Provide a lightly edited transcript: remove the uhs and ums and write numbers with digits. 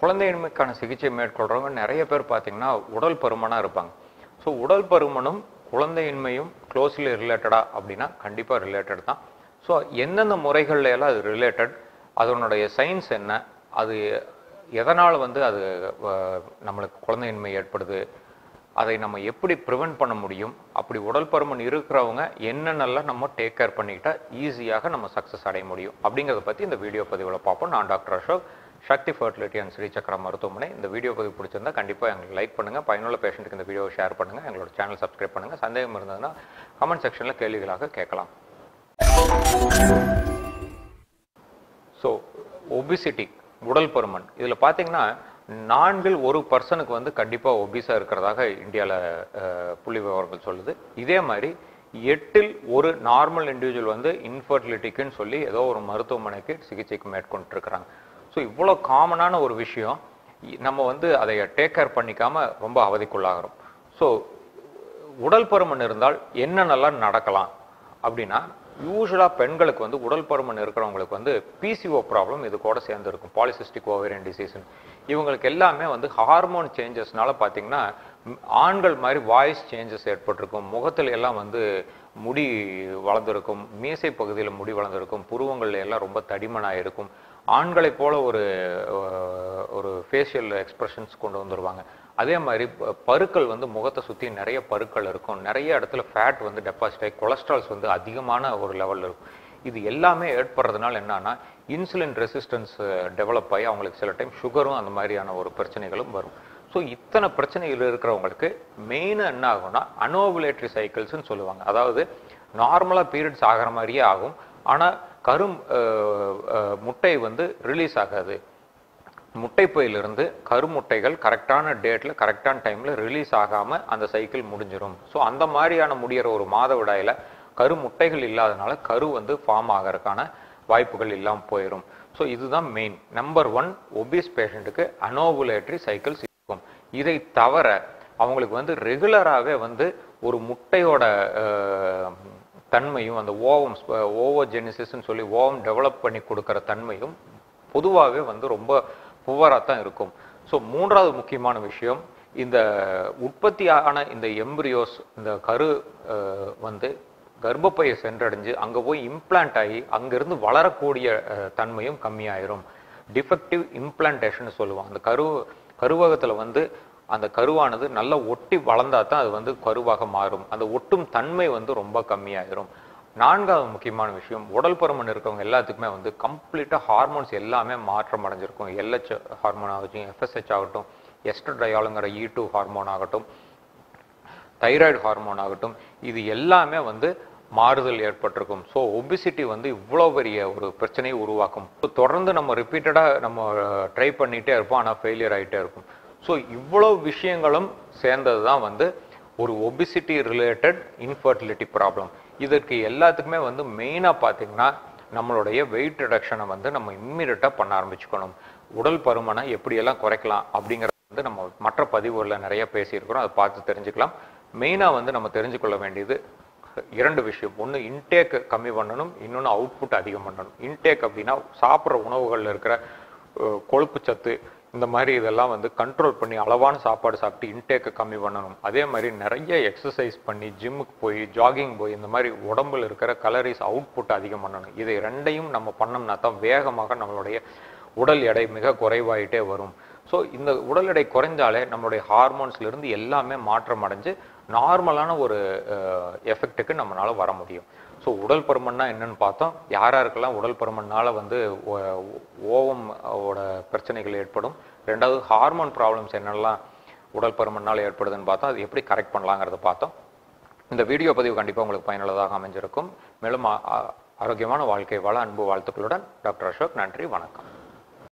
குழந்தையின்மைக்கான சிகிச்சை மேற்கொள்றவங்க நிறைய பேர் பார்த்தீங்கன்னா உடல் பருமனாக இருப்பாங்க. ஸோ உடல் பருமனும் குழந்தையின்மையும் க்ளோஸ்லி ரிலேட்டடா அப்படின்னா கண்டிப்பாக ரிலேட்டட் தான். ஸோ எந்தெந்த முறைகள்ல எல்லாம் அது ரிலேட்டட், அதனுடைய சயின்ஸ் என்ன, அது எதனால் வந்து அது நம்மளுக்கு குழந்தையின்மை ஏற்படுது, அதை நம்ம எப்படி ப்ரிவென்ட் பண்ண முடியும், அப்படி உடல் பருமன் இருக்கிறவங்க என்னென்னலாம் நம்ம டேக் கேர் பண்ணிக்கிட்டா ஈஸியாக நம்ம சக்ஸஸ் அடைய முடியும் அப்படிங்கிறத பற்றி இந்த வீடியோ பதிவில் பார்ப்போம். நான் doctor Ashok, Sakthi fertility and Sri Chakra மருத்துவமனை. இந்த வீடியோ பதிவு பிடிச்சிருந்தா கண்டிப்பாக எங்களுக்கு லைக் பண்ணுங்கள், பயனுள்ள பேஷண்ட்டுக்கு இந்த வீடியோவை ஷேர் பண்ணுங்கள், எங்களோட சேனல் சப்ஸ்கிரைப் பண்ணுங்கள். சந்தேகம் இருந்ததுன்னா கமெண்ட் செக்ஷனில் கேள்விகளாக கேட்கலாம். ஸோ ஒபிசிட்டி, உடல் பருமன், இதில் பார்த்தீங்கன்னா 4 ஒரு பர்சனுக்கு வந்து கண்டிப்பாக ஒபிஸாக இருக்கிறதாக இந்தியாவில் புள்ளி விவரங்கள் சொல்லுது. இதே மாதிரி 8 ஒரு நார்மல் இண்டிவிஜுவல் வந்து இன்ஃபர்டிலிட்டிக்குன்னு சொல்லி ஏதோ ஒரு மருத்துவமனைக்கு சிகிச்சைக்கு மேற்கொண்டு இருக்கிறாங்க. ஸோ இவ்வளோ காமனான ஒரு விஷயம், நம்ம வந்து அதை டேக் கேர் பண்ணிக்காமல் ரொம்ப அவதிக்குள்ளாகிறோம். ஸோ உடல் பருமன் இருந்தால் என்னென்னலாம் நடக்கலாம் அப்படின்னா, யூஸ்வலாக பெண்களுக்கு வந்து உடல் பருமன் இருக்கிறவங்களுக்கு வந்து பிசிஓ ப்ராப்ளம் இது கூட சேர்ந்து இருக்கும், பாலிசிஸ்டிக் ஓவேரியன் டிசீஸ். இவங்களுக்கு எல்லாமே வந்து ஹார்மோன் சேஞ்சஸ்னால பார்த்தீங்கன்னா ஆண்கள் மாதிரி வாய்ஸ் சேஞ்சஸ் ஏற்பட்டிருக்கும், முகத்தில் எல்லாம் வந்து முடி வளர்ந்துருக்கும், மீசை பகுதியில் முடி வளர்ந்துருக்கும், புருவங்கள் எல்லாம் ரொம்ப தடிமனாக இருக்கும், ஆண்களை போல ஒரு ஃபேஷியல் எக்ஸ்பிரஷன்ஸ் கொண்டு வந்துடுவாங்க. அதே மாதிரி பருக்கள் வந்து முகத்தை சுற்றி நிறைய பருக்கள் இருக்கும், நிறைய இடத்துல ஃபேட் வந்து டெபாசிட் ஆகி கொலஸ்ட்ரால்ஸ் வந்து அதிகமான ஒரு லெவலில் இருக்கும். இது எல்லாமே ஏற்படுறதுனால என்னன்னா இன்சுலின் ரெசிஸ்டன்ஸ் டெவலப் ஆகி அவங்களுக்கு சில டைம் சுகரும் அந்த மாதிரியான ஒரு பிரச்சனைகளும் வரும். ஸோ இத்தனை பிரச்சனைகள் இருக்கிறவங்களுக்கு மெயினாக என்ன ஆகும்னா அனோவுலேட்டரி சைக்கிள்ஸ்ன்னு சொல்லுவாங்க. அதாவது நார்மலாக பீரியட்ஸ் ஆகிற மாதிரியே ஆகும், ஆனால் முட்டை வந்து ரிலீஸ் ஆகாது. முட்டைப்பையிலிருந்து கருமுட்டைகள் கரெக்டான டேட்டில் கரெக்டான டைமில் ரிலீஸ் ஆகாமல் அந்த சைக்கிள் முடிஞ்சிடும். ஸோ அந்த மாதிரியான முடிகிற ஒரு மாதவிடாயில் கருமுட்டைகள் இல்லாதனால கரு வந்து ஃபார்ம் ஆகிறதுக்கான வாய்ப்புகள் இல்லாமல் போயிடும். ஸோ இதுதான் மெயின். நம்பர் 1 ஒபீஸ் பேஷண்ட்டுக்கு அனோவுலேட்டரி சைக்கிள்ஸ் இருக்கும். இதை தவிர அவங்களுக்கு வந்து ரெகுலராகவே வந்து ஒரு முட்டையோட தன்மையும் அந்த ஓவோஜெனிசிஸ்ன்னு சொல்லி ஓவம் டெவலப் பண்ணி கொடுக்குற தன்மையும் பொதுவாகவே வந்து ரொம்ப புவராக தான் இருக்கும். ஸோ 3வது முக்கியமான விஷயம், இந்த உற்பத்தியான இந்த எம்பிரியோஸ், இந்த கரு வந்து கர்ப்பப்பையை சென்றடைஞ்சு அங்கே போய் இம்ப்ளான்ட் ஆகி அங்கேருந்து வளரக்கூடிய தன்மையும் கம்மியாயிரும். டிஃபெக்டிவ் இம்ப்ளான்டேஷன் சொல்லுவோம். அந்த கருவகத்தில் வந்து அந்த கருவானது நல்லா ஒட்டி வளர்ந்தா தான் அது வந்து கருவாக மாறும். அந்த ஒட்டும் தன்மை வந்து ரொம்ப கம்மியாயிரும். 4வது முக்கியமான விஷயம், உடல் பருமன் இருக்கவங்க எல்லாத்துக்குமே வந்து கம்ப்ளீட்டாக ஹார்மோன்ஸ் எல்லாமே மாற்றம் அடைஞ்சிருக்கும். LH ஹார்மோன் ஆகட்டும், FSH ஆகட்டும், எஸ்ட்ரடையாலுங்கிற E2 ஹார்மோன் ஆகட்டும், தைராய்டு ஹார்மோன் ஆகட்டும், இது எல்லாமே வந்து மாறுதல் ஏற்பட்டிருக்கும். ஸோ ஒபிசிட்டி வந்து இவ்வளோ பெரிய ஒரு பிரச்சனையை உருவாக்கும். தொடர்ந்து நம்ம ரிப்பீட்டடாக நம்ம ட்ரை பண்ணிகிட்டே இருப்போம், ஆனால் ஃபெயிலியர் ஆகிட்டே இருக்கும். ஸோ இவ்வளோ விஷயங்களும் சேர்ந்தது தான் வந்து ஒரு ஒபிசிட்டி ரிலேட்டட் இன்ஃபர்டிலிட்டி ப்ராப்ளம். இதற்கு எல்லாத்துக்குமே வந்து மெயினாக பார்த்தீங்கன்னா நம்மளுடைய வெயிட் ரிடக்ஷனை வந்து நம்ம இம்மிடியட்டாக பண்ண ஆரம்பிச்சுக்கணும். உடல் பருமனை எப்படியெல்லாம் குறைக்கலாம் அப்படிங்கிறத வந்து நம்ம மற்ற பதிவுகளில் நிறைய பேசியிருக்கிறோம், அதை பார்த்து தெரிஞ்சுக்கலாம். மெயினாக வந்து நம்ம தெரிஞ்சுக்கொள்ள வேண்டியது 2 விஷயம். ஒன்று இன்டேக் கம்மி பண்ணணும், இன்னொன்று அவுட்புட் அதிகம் பண்ணணும். இன்டேக் அப்படின்னா சாப்பிட்ற உணவுகளில் இருக்கிற கொழுப்பு சத்து இந்த மாதிரி இதெல்லாம் வந்து கண்ட்ரோல் பண்ணி அளவான சாப்பாடு சாப்பிட்டு இன்டேக்கை கம்மி பண்ணணும். அதே மாதிரி நிறைய எக்ஸசைஸ் பண்ணி ஜிம்முக்கு போய் ஜாகிங் போய் இந்த மாதிரி உடம்புல இருக்கிற கலரிஸ் அவுட்புட் அதிகம் பண்ணணும். இதை 2ஐயும் நம்ம பண்ணோம்னா தான் வேகமாக நம்மளுடைய உடல் எடை மிக குறைவாயிட்டே வரும். ஸோ இந்த உடல் எடை குறைஞ்சாலே நம்மளுடைய ஹார்மோன்ஸ்லேருந்து எல்லாமே மாற்றம் அடைஞ்சு நார்மலான ஒரு எஃபெக்ட்டுக்கு நம்மளால வர முடியும். ஸோ உடல் பருமன்னா என்னன்னு பார்த்தோம். யாருக்கெல்லாம் உடல் பருமன்னால வந்து ஓவமோட பிரச்சனைகள் ஏற்படும், 2வது ஹார்மோன் ப்ராப்ளம்ஸ் என்னெல்லாம் உடல் பருமன்னால் ஏற்படுதுன்னு பார்த்தோம், அது எப்படி கரெக்ட் பண்ணலாங்கிறத பார்த்தோம். இந்த வீடியோ பதிவு கண்டிப்பாக உங்களுக்கு பயனுள்ளதாக அமைஞ்சிருக்கும். மேலும் ஆரோக்கியமான வாழ்க்கை வாழ அன்பு வாழ்த்துக்களுடன் டாக்டர் அசோக். நன்றி, வணக்கம்.